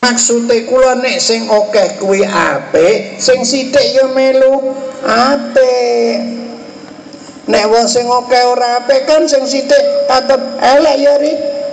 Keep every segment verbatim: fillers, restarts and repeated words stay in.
Maksude kula nek sing akeh kuwi apik, sing sithik ya melu apik. Nek wong sing akeh ora apik kan sing sithik tetep elek ya ri.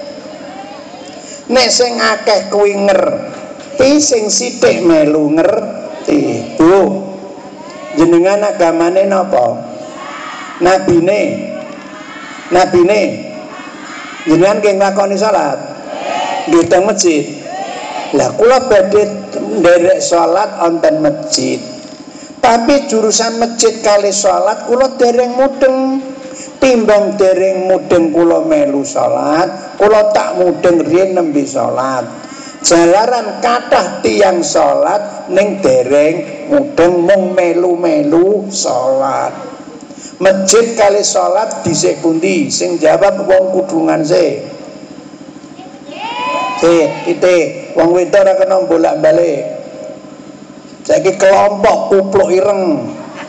Nek sing akeh kuwi ngerti, sing sithik melu ngerti. Bu, jenengan agamane napa? Nabine. Nabine. Jenengan nggih nglakoni salat? Nggih teng masjid. Lah kula badhe nderek salat wonten masjid. Tapi jurusan masjid kali salat kula dereng mudeng. Timbang dereng mudeng kula melu salat, kula tak mudeng riyen nembe salat. Jalaran kathah tiyang salat ning dereng mudeng mung melu-melu salat. Masjid kali salat dhisik pundi? Sing jawab wong kudungan sih. Eh, ite wong wedok ora kena bolak-balik. Saiki kelompok kupluk ireng.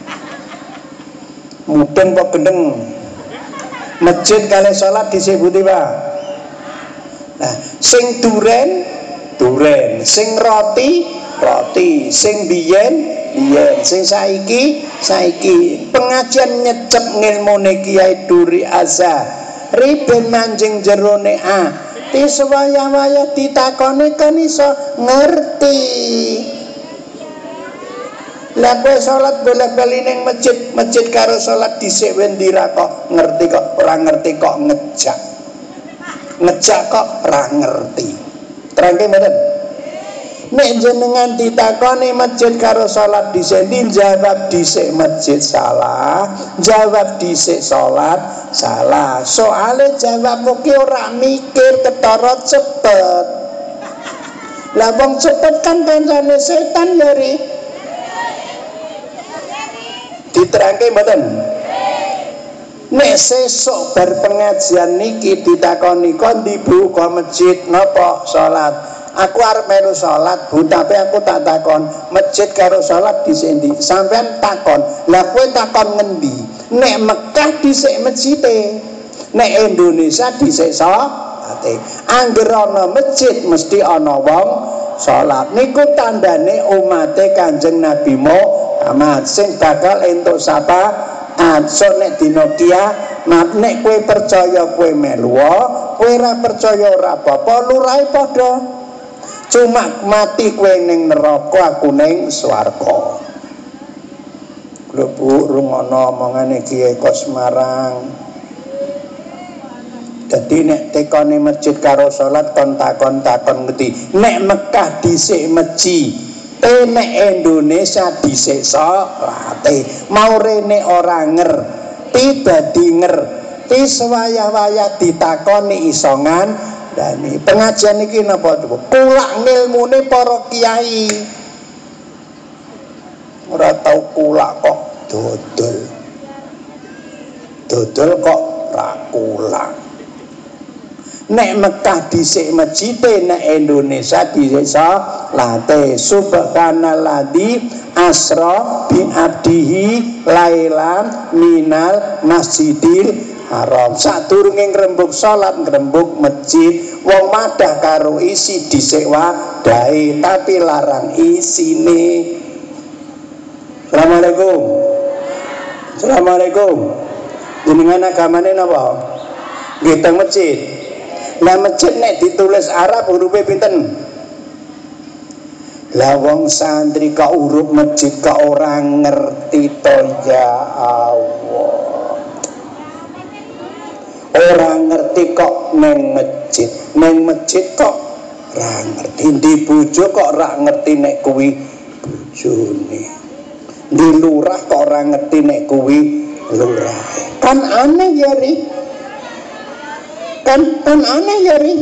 Mudeng kok gendeng. Masjid kali salat dhisik pundi, Pak? Nah, sing duren, duren, sing roti, roti, sing biyen, biyen, sing saiki, saiki. Pengajian nyecep ngilmune Kiai Duri Azhar. Riben manjing jerone a. Ti sewaya-waya ditakoni kan iso ngerti. Lah kowe salat bolak-balik ning masjid, masjid karo salat dhisik wendira kok ngerti kok ora ngerti kok ngejak. Ngejak kok ora ngerti. Terangke mboten? Nek jenengan ditakoni masjid karo salat dhisik, jawab dhisik masjid salah, jawab dhisik salat salah. Soale jawabmu ki ora mikir ketara cepet. Lah wong cepet kan kancane setan ya ri. Diterangke mboten? Nek sesuk bar pengajian niki ditakoni kon ndi Bu kok masjid napa salat. Aku arep melu salat Bu, tapi aku tak takon masjid karo salat dhisik ndi. Sampeyan takon. Lah kowe takon ngendi? Nek Mekah dhisik masjide. Nek Indonesia dhisik salate. Angger ana masjid mesti ana wong salat. Niku tandane umate Kanjeng Nabi Muhammad sing bakal entuk sapa atso nek dina kiamat. Nek kowe percaya kowe melu, kowe ora percaya ora apa-apa, lurahe padha. Cuma mati kowe ning neraka, aku ning swarga. Lho Bu, rungono omongane Kiai Kos Semarang. Dadi nek tekone masjid karo salat kon takon-takon ngerti. Nek Mekah dhisik meji, te nek Indonesia dhisik salate. Mau rene ora ngerti dadi ngerti sewaya-waya ditakoni iso ngandani. Pengajian iki napa Bu? Kulak ngilmune para kiai. Ora tau kulak kok dodol. Dodol kok ra kulak. Nek Mekah dhisik masjide, nek Indonesia dhisik salate. Subhanalladzi asra bi abdihi lailan minal masjidil haram. Sadurunge ngrembug salat ngrembug masjid, wong madah karo isi dhisik wadahe tapi larang isine. Assalamualaikum. Assalamualaikum. Jenengan agamane napa? Nggih teng masjid. Lah masjid nek ditulis Arab hurufe pinten? Lah wong santri ka huruf masjid ka ora ngerti to ya Allah. Ora ngerti kok neng masjid, neng masjid kok ora ngerti. Di bojo kok ora ngerti nek kuwi bojone. Di lurah kok ora ngerti nek kuwi lurah. Kan aneh ya ri. Kan kan aneh ya ri.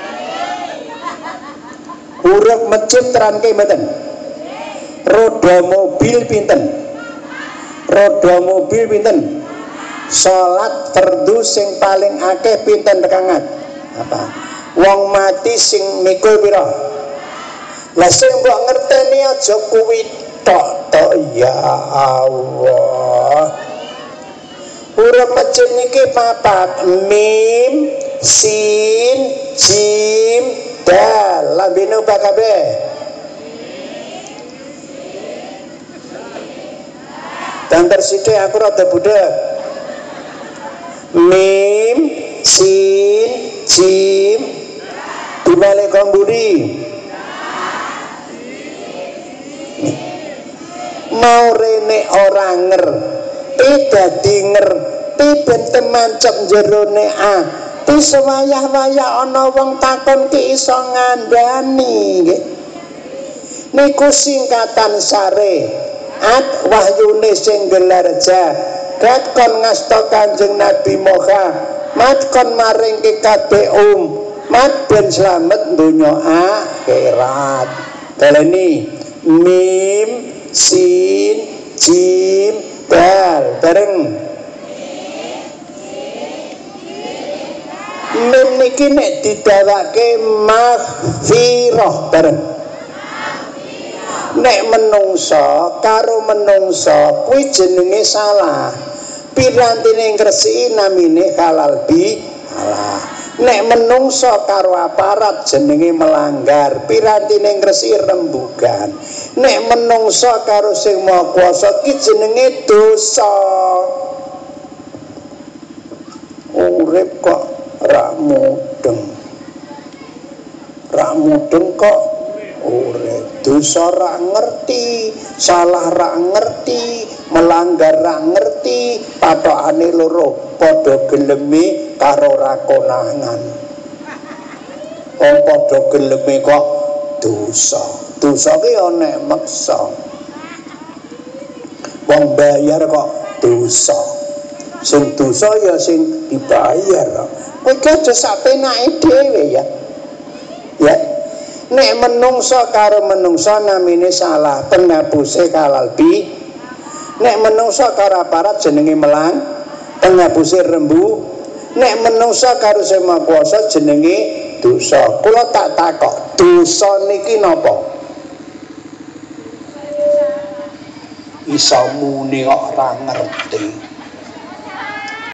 Huruf masjid terangke mboten. Roda mobil pinten? Roda mobil pinten? Salat fardu sing paling akeh pinten rekangan? Apa? Wong mati sing mikul pira? Lah sing mbok ngerteni aja kuwi tok tok ya Allah. Huruf masjid niki papat, mim, sin, jim, dal lambene apa kabeh gambar sithik aku rada budek mim sin jim dibalik kong budi mau rene orang nger dadi ngerti ben temancep jerone ati sewayah-wayah ana wong takon ki iso ngandani nggih niku singkatan sare at wahyune sing gelar jagat kon ngasta Kanjeng Nabi Muhammad kon maring ke kabeh umat ben slamet donya akhirat. Baleni mim sin jim dal bareng mim niki nek didawake maghfirah bareng nek menungso karo menungso kuwi jenenge salah pirantine ngresiki namine halal bi halal nek menungso karo aparat jenenge melanggar pirantine ngresiki rembugan nek menungso karo sing maha kuwasa ki jenenge dosa urip kok ra mudeng ra mudeng kok urip dosa ra ngerti salah ra ngerti melanggar ra ngerti patokane loro padha geleme karo ra konangan wong padha geleme kok dosa dosa ki ana meksa wong bayar kok dosa sing dosa ya sing dibayar kowe aja sapenake dhewe ya ya nek menungso karo menungso namine salah penghapuse halal bi nek menungso karo aparat jenenge melang penghapuse rembu nek menungso karo sing maha kuwasa jenenge dosa kula tak takok dosa niki napa iso muni kok ora ngerti